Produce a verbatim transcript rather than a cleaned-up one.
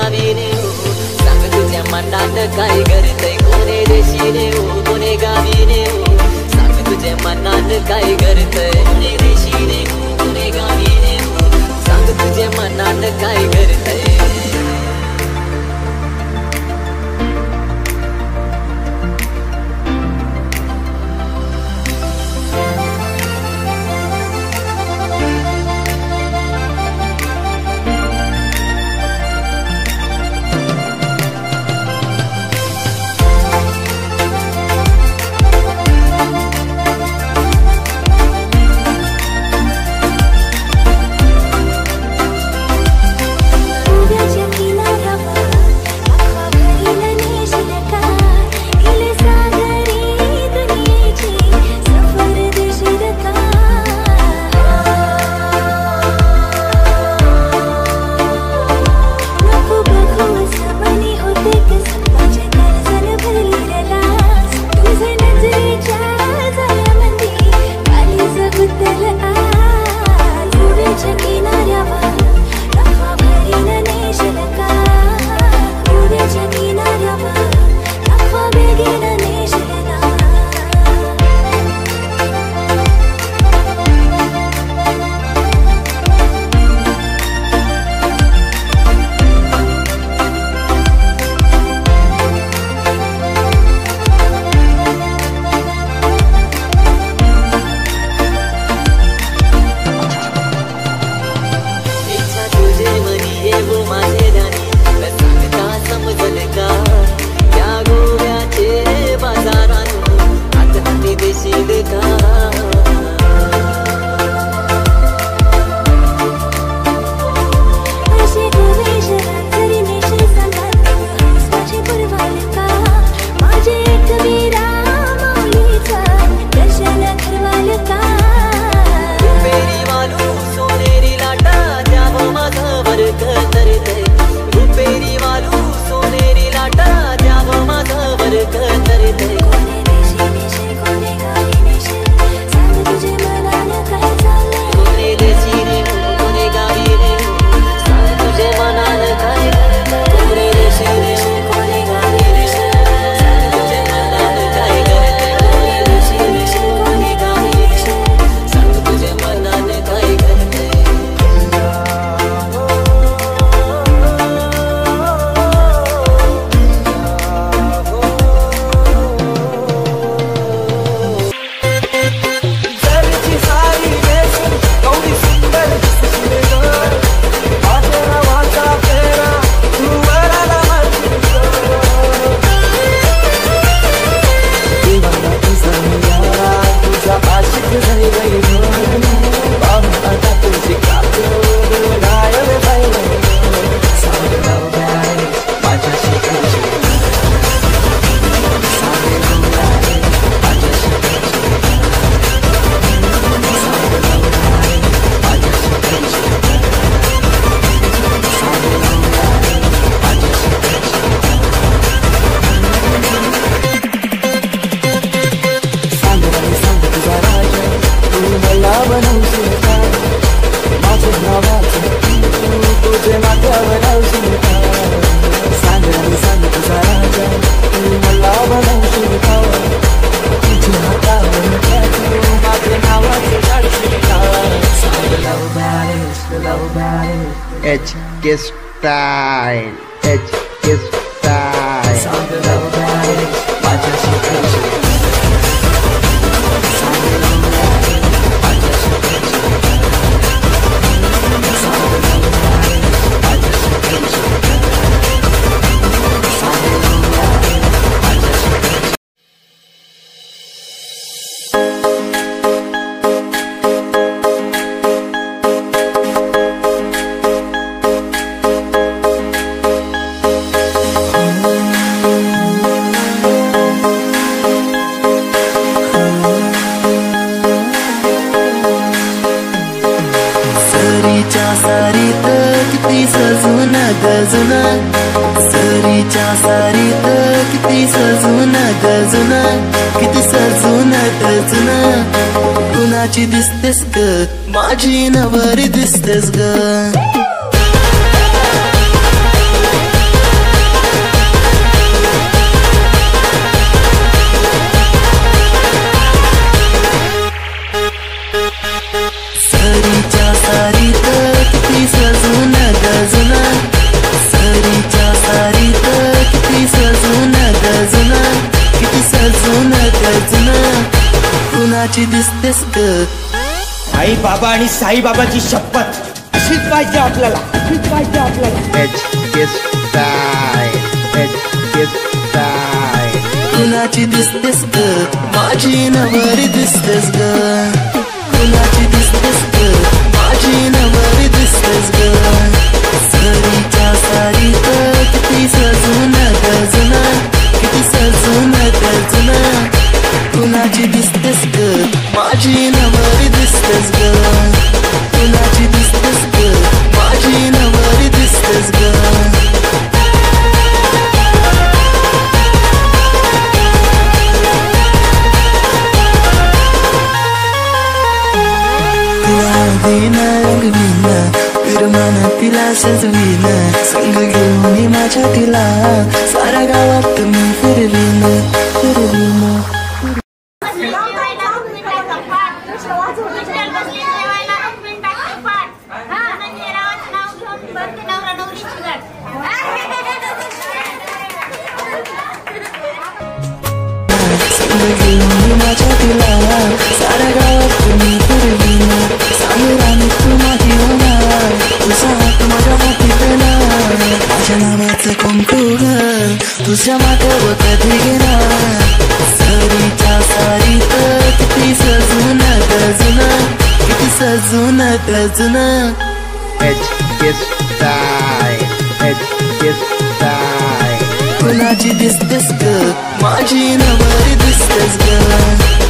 गावी रे हो सांग तुझ्या मनात काय करतय कोणे देशी रे हो कोणे गावी रे हो सांग तुझ्या मनात काय करतय कोणे देशी रे हो कोणे गावी रे हो सांग तुझ्या मनात काय करतय H K style, H K style. Sound of love ballad, माझ्याशी खेळशील. Sound of love ballad, माझ्याशी खेळशील. Sound of love ballad, माझ्याशी खेळशील. Sound of love ballad, माझ्याशी खेळशील. सारीत किती सजून गजून सरीच्या सारीत किती सजून गजून किती सजून गजून कुणाची दिसतेस ग माझी नवरी दिसतेस ग दिसतेस ग. आई बाबा आणि साई बाबाची शपथ अशीच पाहिजे आपल्याला, अशीच पाहिजे आपल्याला. H K style, H K style. कुणाची दिसतेस ग माझी नवरी दिसतेस ग. कुणाची दिसतेस ग माझी नवरी दिसतेस ग. सरीच्या सारीत किती सजून गजून, किती सजून गजून. कुणाची दिसतेस ग माझी नवरी दिसतेस ग. कुणाची दिसतेस ग माझी नवरी दिसतेस ग. विरमान तिला सजवीन, संग घेऊन माझ्या तिला साऱ्या गावात मी फिरवीन फिरवीन. संग घेऊन माझ्या तिला साऱ्या गावात मी फिरवीन. सांगराने तू माझी होणार, तुझा हात माझ्या हाती देणार. माझ्या नावाचं कुंकू ग तुझ्या माथ्यावर कधी घेणार. सरीच्या सारीत किती सजून गजून, किती सजून गजून. H K style, H K style. कुणाची दिसतेस ग माझी नवरी दिसतेस ग.